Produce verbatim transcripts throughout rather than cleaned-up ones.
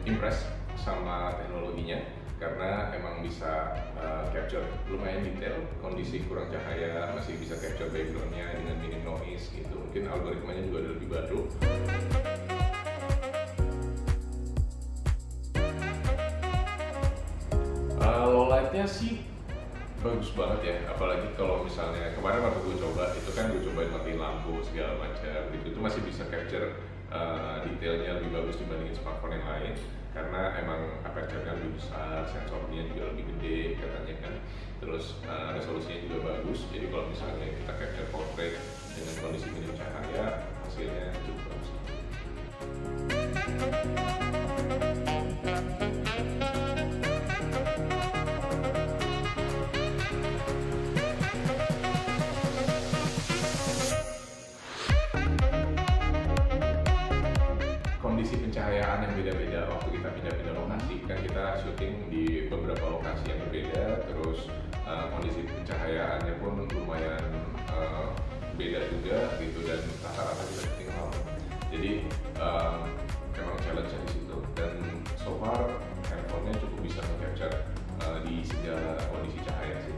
impress sama teknologinya karena emang bisa uh, capture lumayan detail kondisi kurang cahaya, masih bisa capture backgroundnya dengan minim noise gitu. Mungkin algoritmanya juga udah lebih baru. Uh, low lightnya sih bagus banget ya, apalagi kalau misalnya kemarin waktu gue coba itu kan gue cobain matiin lampu segala macam gitu, itu masih bisa capture uh, detailnya lebih bagus dibandingin smartphone yang lain karena emang aperture-nya lebih besar, sensornya juga lebih gede katanya kan, terus uh, resolusinya juga bagus. Jadi kalau misalnya kita capture portrait dengan kondisi minim cahaya, hasilnya cukup bagus. Kondisi pencahayaan yang beda-beda waktu kita pindah-pindah lokasi, kan kita syuting di beberapa lokasi yang berbeda, terus uh, kondisi pencahayaannya pun lumayan uh, beda juga gitu, dan rata-rata kita syuting malam. Jadi uh, memang challenge-nya di situ, dan so far handphone-nya cukup bisa nge-capture uh, di segala kondisi cahaya sih.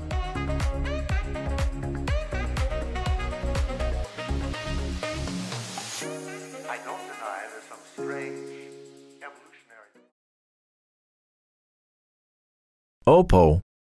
I don't deny there's some strange evolutionary. Oppo